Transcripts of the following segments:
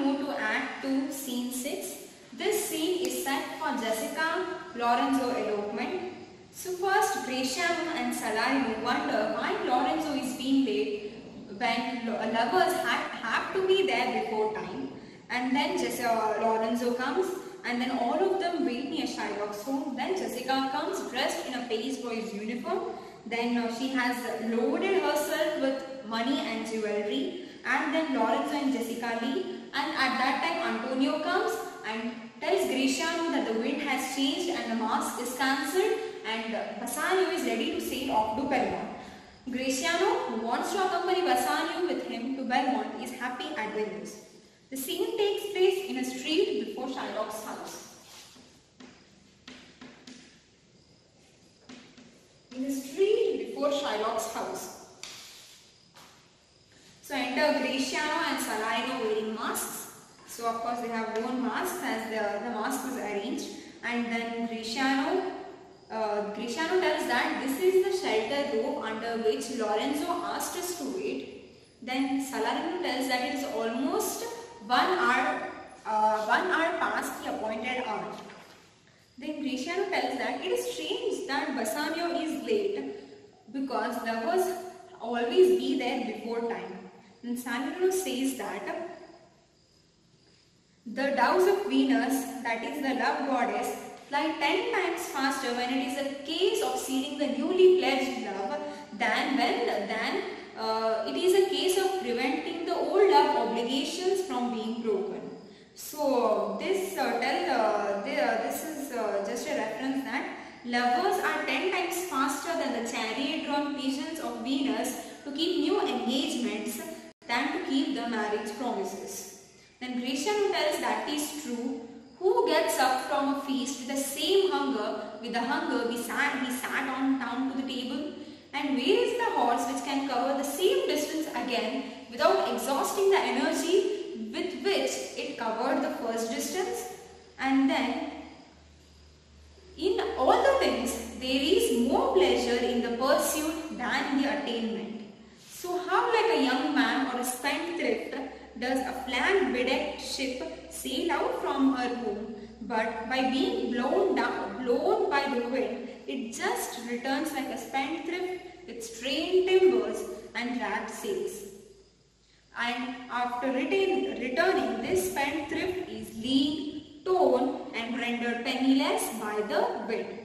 move to Act 2, Scene 6. This scene is set for Jessica Lorenzo elopement. So first, Graciano and Salarino wonder why Lorenzo is being late when lovers have to be there before time. And then Lorenzo comes, and then all of them wait near Shylock's home. Then Jessica comes dressed in a Page Boy's uniform. Then she has loaded herself with money and jewelry. And then Lorenzo and Jessica leave. And at that time, Antonio comes and tells Graciano that the wind has changed and the mask is cancelled, and Bassanio is ready to sail off to Belmont. Graciano, who wants to accompany Bassanio with him to Belmont, is happy at the news. The scene takes place in a street before Shylock's house. In a street before Shylock's house. So enter Graciano and Salarino wearing masks. So of course they have worn masks as the mask was arranged, and then Graciano tells that this is the shelter rope under which Lorenzo asked us to wait. Then Salarino tells that it is almost 1 hour past the appointed hour. Then Graciano tells that it is strange that Bassanio is late because lovers always be there before time. And Salarino says that the doves of Venus, that is the love goddess, fly 10 times faster when it is a case of sealing the newly pledged love than it is a case of preventing the old love obligations from being broken. So this is just a reference that lovers are 10 times faster than the chariot-drawn pigeons of Venus to keep new engagements than to keep the marriage promises. Then Graciano tells that is true. Who gets up from a feast with the same hunger, with the hunger he sat on down to the table? And where is the horse which can cover the same distance again without exhausting the energy with which it covered the first distance? And then, in all the things, there is more pleasure in the pursuit than the attainment. So how, like a young man or a spendthrift, does a flag-bedecked ship sail out from her home, but by being blown by the wind, it just returns like a spendthrift with strained timbers and ragged sails. And after returning, this spendthrift is lean, torn, and rendered penniless by the wind.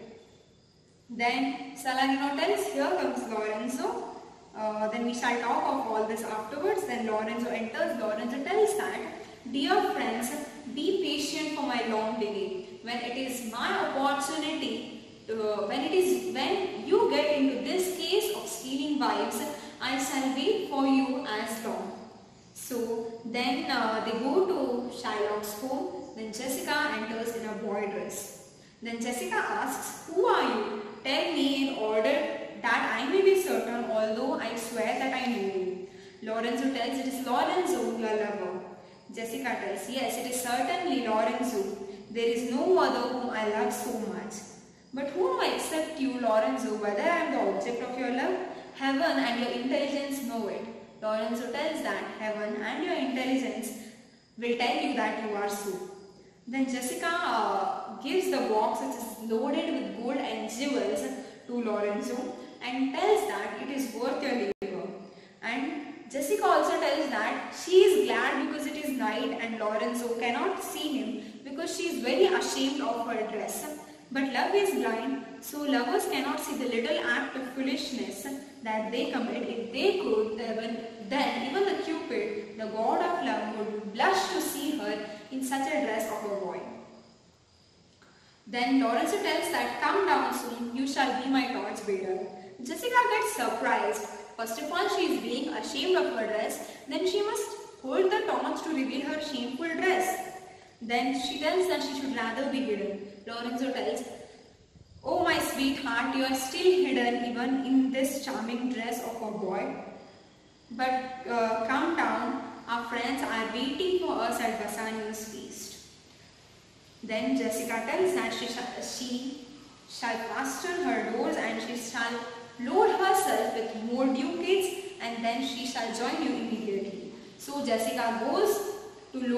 Then Salarino tells, here comes Lorenzo. Then we shall talk of all this afterwards. Then Lorenzo enters. Lorenzo tells that, dear friends, be patient for my long delay. When it is my opportunity, when you get into this case of stealing wives, I shall wait for you as long. So then they go to Shylock's home. Then Jessica enters in a boy dress. Then Jessica asks, who are you? Tell me in order that I may be certain, although I swear that I know you. Lorenzo tells, it is Lorenzo, your lover. Jessica tells, yes, it is certainly Lorenzo. There is no other whom I love so much. But whom except you, Lorenzo, whether I am the object of your love? Heaven and your intelligence know it. Lorenzo tells that heaven and your intelligence will tell you that you are so. Then Jessica gives the box which is loaded with gold and jewels to Lorenzo and tells that it is worth your labor. And Jessica also tells that she is glad because it is night and Lorenzo cannot see him because she is very ashamed of her dress. But love is blind, so lovers cannot see the little act of foolishness that they commit. If they could, then even the Cupid, the god of love, would blush to see her in such a dress of a boy. Then Lorenzo tells that, come down soon, you shall be my torch bearer. Jessica gets surprised. First of all, she is being ashamed of her dress. Then she must hold the torch to reveal her shameful dress. Then she tells that she should rather be hidden. Lorenzo tells, oh my sweetheart, you are still hidden even in this charming dress of a boy. But come down, our friends are waiting for us at Bassanio's feast. Then Jessica tells that she shall fasten her doors and she shall load herself with more ducats and then she shall join you immediately. So Jessica goes to load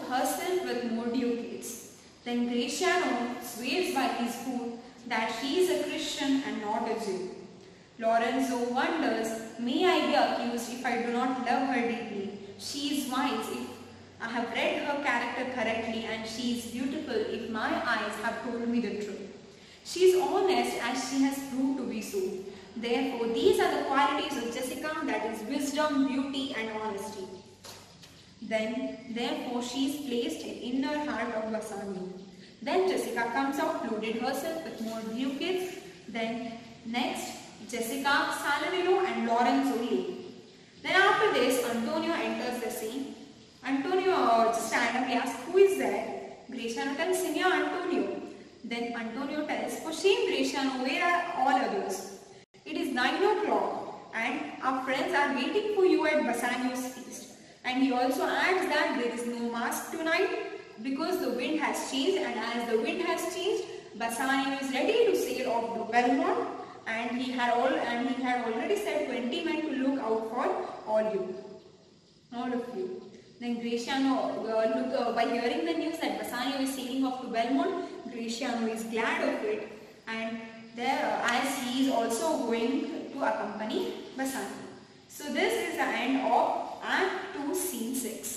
herself with more ducats. Then Gratiano swears by his food that she is a Christian and not a Jew. Lorenzo wonders, may I be accused if I do not love her deeply? She is wise if I have read her character correctly, and she is beautiful if my eyes have told me the truth. She is honest as she has proved to be so. Therefore, these are the qualities of Jessica, that is wisdom, beauty and honesty. Then, therefore, she is placed in inner heart of Bassanio. Then Jessica comes out, loaded herself with more ducats. Then next, Jessica, Salarino and Lorenzo leave. Then after this, Antonio enters the scene. Antonio just randomly asks, who is there? Gratiano tells, Signor Antonio. Then Antonio tells, for shame Gratiano, where are all others? It is 9 o'clock and our friends are waiting for you at Bassanio's feast. And he also adds that there is no mask tonight because the wind has changed, and as the wind has changed, Bassanio is ready to sail off to Belmont, and he had already said 20 men to look out for all of you. Then Gratiano, by hearing the news that Bassanio is sailing off to Belmont, Gratiano is glad of it, and there, as he is also going to accompany Bassanio. So this is the end of Act 2, Scene 6.